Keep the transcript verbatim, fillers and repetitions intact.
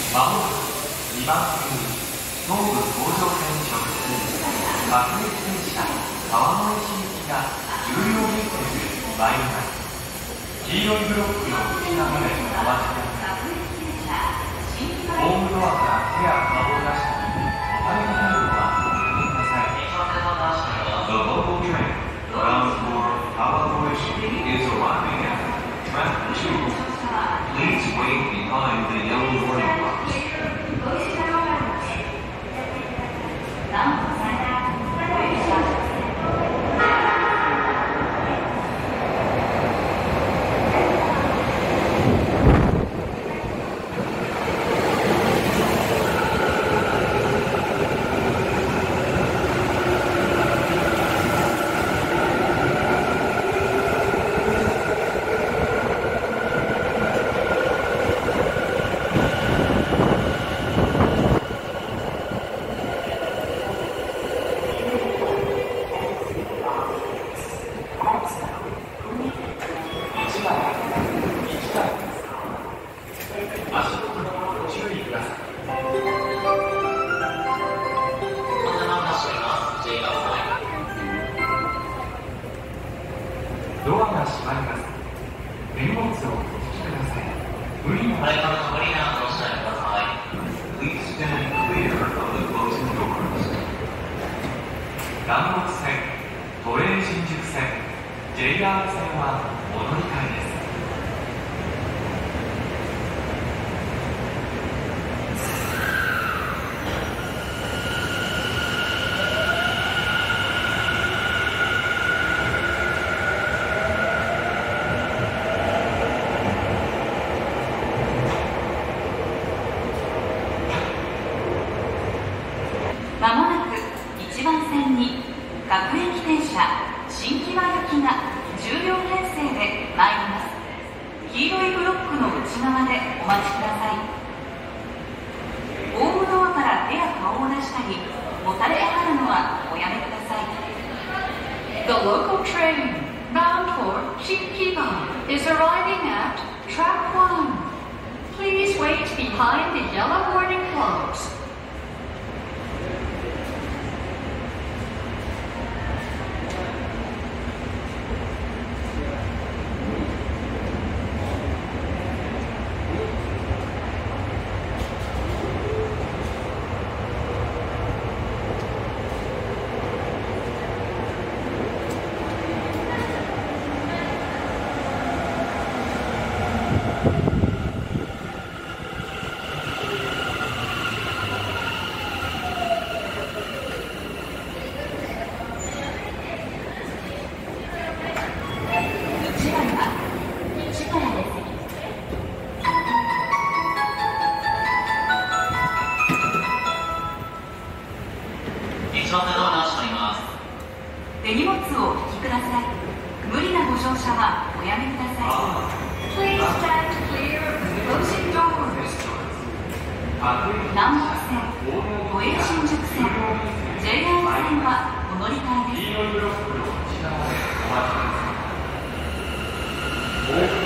まもなくにばん線に東武東上線直通各駅電車川越市行きがじゅうよん列線で参ります。黄色いブロックの内側までお待ちください。ホームドアから手や顔を出したりお金がないのはごめんなさい。The local train bound for Kawagoe is arriving at track two. Please wait behind the yellow warning box. ドアが閉まります。手荷物をお引きください。無理なこれからの無理などうしないでください。 Please stand clear of the closing doors. 南北線、都営新宿線、ジェイアール 線はお乗り換えです。 まもなくいちばん線に各駅停車新木場行きがじゅうよんれんせいで参ります。黄色いブロックの内側でお待ちください。ホームドアから手や顔を出したりもたれかかるのはおやめください。 The local train bound for Shinkiba is arriving at track one. Please wait behind the yellow warning clogs. 手荷物をお引きください。無理なご乗車はおやめください。 Please stand clear of the closing doors. 南北線、都営新宿線、ジェイアール 線はお乗り換えです。 黄色いブロックの内側までお待ちください。